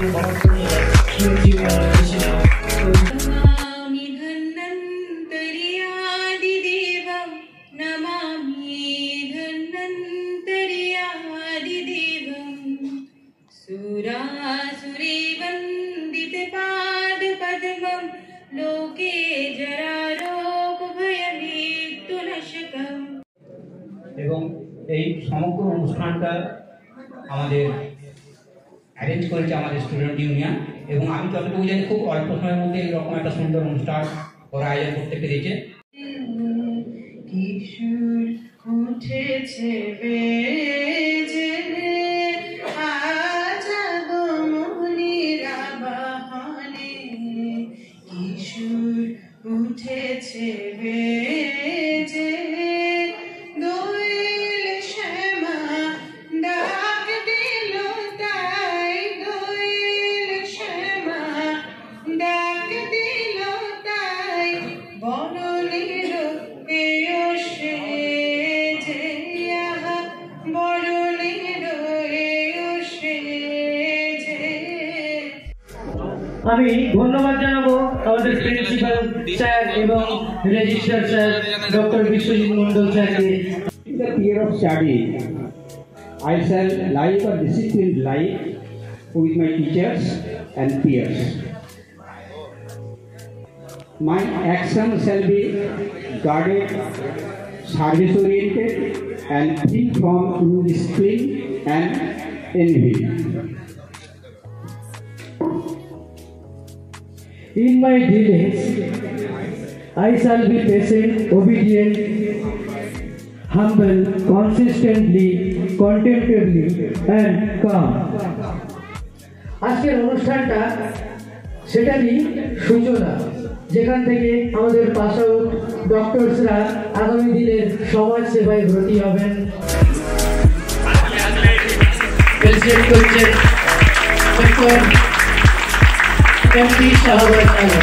এবং এই সমগ্র অনুষ্ঠানটা আমাদের অ্যারেঞ্জ করেছে আমাদের স্টুডেন্ট ইউনিয়ন এবং আমি যতটুকু জানি খুব অল্প সময়ের মধ্যে এরকম একটা সুন্দর অনুষ্ঠান ওরা আয়োজন করতে পেরেছে। কিশোর উঠেছে বেজে আজ আগমনীর বাহনে, কিশোর উঠেছে বেজে আমি ধন্যবাদ জানাবো আমাদের প্রিন্সিপাল স্যার এবং registrar sir doctor Biswajit Mondal স্যারকে। In the period of study, I shall live a disciplined life with my teachers and peers. My action shall be guarded, service-oriented, and free from indiscipline and envy. In my dealings, I shall be patient, obedient, humble, consistently, contemptibly, and calm. আজকের অনুষ্ঠানটা সেটারই সূচনা, যেখান থেকে আমাদের pass out ডক্টরসরা আগামী দিনের সমাজ সেবায় ব্রতী হবেন। প্রেসিডেন্ট করছেন ডক্টর এমপি শাহবাজ আলম।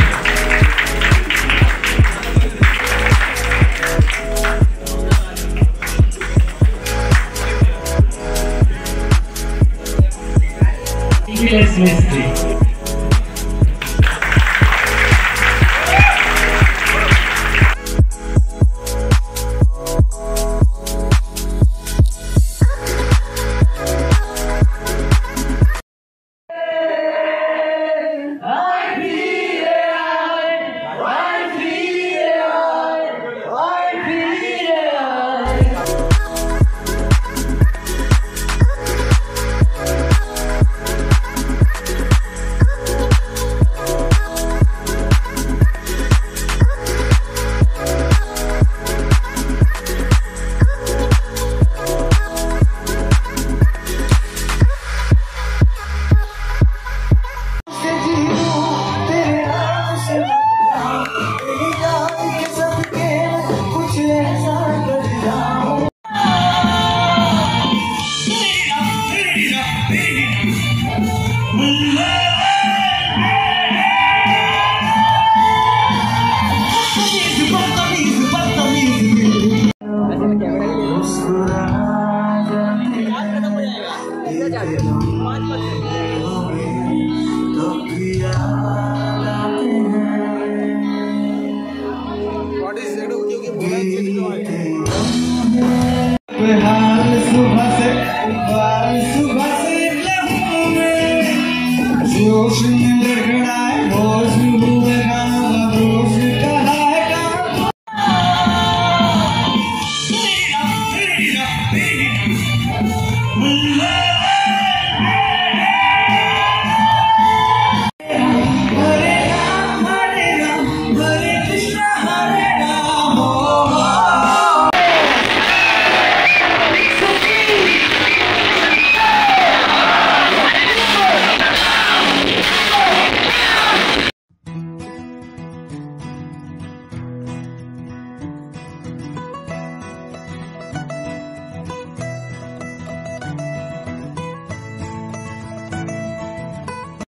মিস্ত্রি सुबह से